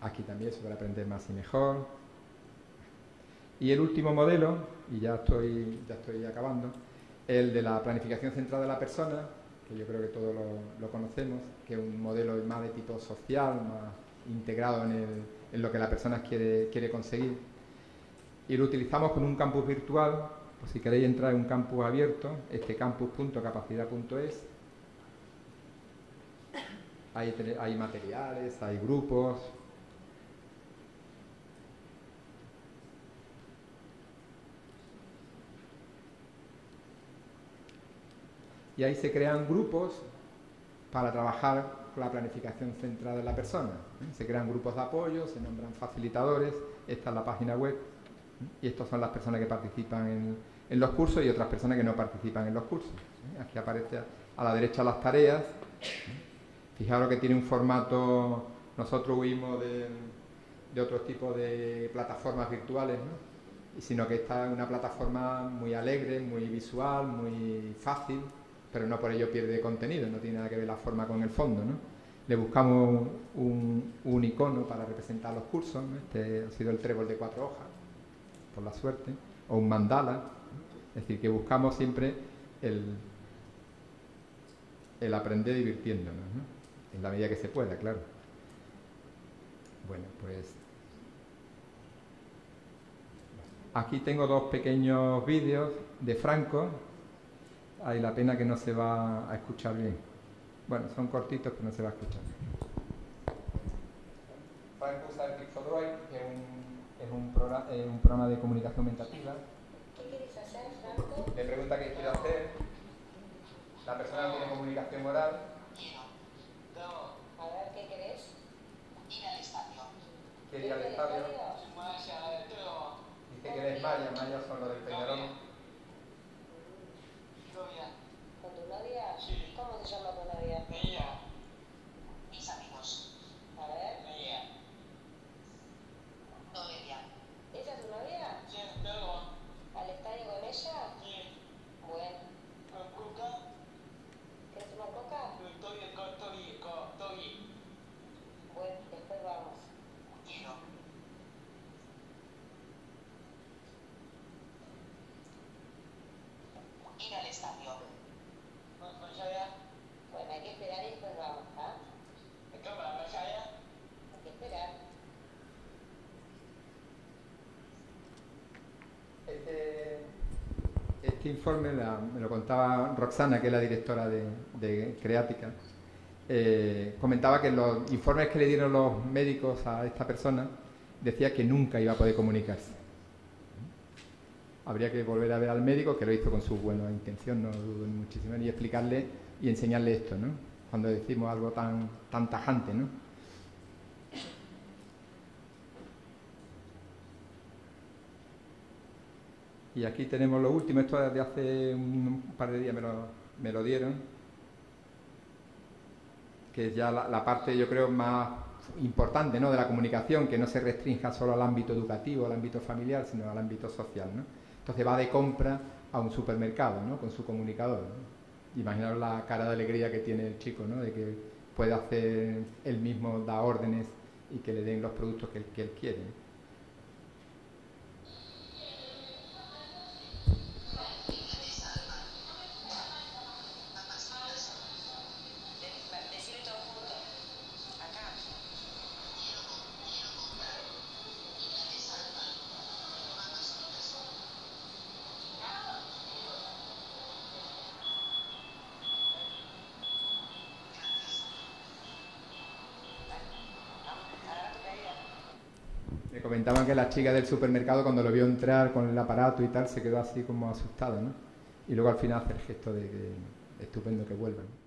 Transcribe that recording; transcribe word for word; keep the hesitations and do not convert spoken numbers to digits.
Aquí también se puede aprender más y mejor. Y el último modelo, y ya estoy, ya estoy acabando, el de la planificación centrada en la persona, que yo creo que todos lo, lo conocemos, que es un modelo más de tipo social, más integrado en, el, en lo que la persona quiere, quiere conseguir. Y lo utilizamos con un campus virtual, pues si queréis entrar en un campus abierto, este campus punto capacidad punto es. Hay, hay materiales, hay grupos. Y ahí se crean grupos para trabajar con la planificación centrada en la persona. Se crean grupos de apoyo, se nombran facilitadores, esta es la página web, y estas son las personas que participan en, en los cursos y otras personas que no participan en los cursos. Aquí aparece a la derecha las tareas. Fijaros que tiene un formato, nosotros huimos de, de otros tipos de plataformas virtuales, ¿no? Sino que esta es una plataforma muy alegre, muy visual, muy fácil, pero no por ello pierde contenido, no tiene nada que ver la forma con el fondo, ¿no? Le buscamos un, un icono para representar los cursos, ¿no? Este ha sido el trébol de cuatro hojas, por la suerte, o un mandala, ¿no? Es decir, que buscamos siempre el, el aprender divirtiéndonos, ¿no? En la medida que se pueda, claro. Bueno, pues aquí tengo dos pequeños vídeos de Franco. Hay la pena que no se va a escuchar bien. Bueno, son cortitos, pero no se va a escuchar. Franco usa el Pixodroid, que es un, es un, programa, es un programa de comunicación mentativa. ¿Qué quieres hacer, Franco? Le pregunta qué quiere hacer. La persona tiene comunicación oral. A ver, ¿qué querés? Ir al estadio. Quiere ir al estadio. Dice que eres Maya. Maya son los del Peñarol. ¿Con tu novia? Sí. ¿Cómo se llama tu novia? Ella. Mis amigos. A ver. Ella. Noelia. ¿Esa es tu novia? Sí, luego. ¿Al estadio con ella? Sí. Bueno. Con Cuca. ¿Quieres tomar coca? Con Togi, con Togi, con Togi. Bueno, después vamos. Quiero. Ir al estadio. ¿Con Maya? Bueno, hay que esperar y después vamos, ¿ah? ¿Qué para Maya? Hay que esperar. Este, este informe la, me lo contaba Roxana, que es la directora de, de Creática. Eh, comentaba que los informes que le dieron los médicos a esta persona decía que nunca iba a poder comunicarse. Habría que volver a ver al médico, que lo hizo con su buena intención, no dudo muchísimo, y explicarle y enseñarle esto, ¿no? Cuando decimos algo tan, tan tajante, ¿no? Y aquí tenemos lo último, esto desde hace un par de días me lo, me lo dieron, que es ya la, la parte, yo creo, más importante, ¿no?, de la comunicación, que no se restrinja solo al ámbito educativo, al ámbito familiar, sino al ámbito social, ¿no? Entonces va de compra a un supermercado, ¿no?, con su comunicador, ¿no? Imaginaros la cara de alegría que tiene el chico, ¿no?, de que puede hacer él mismo, da órdenes y que le den los productos que él, que él quiere, ¿no? Me comentaban que la chica del supermercado, cuando lo vio entrar con el aparato y tal, se quedó así como asustada, ¿no? Y luego al final hace el gesto de que estupendo que vuelvan.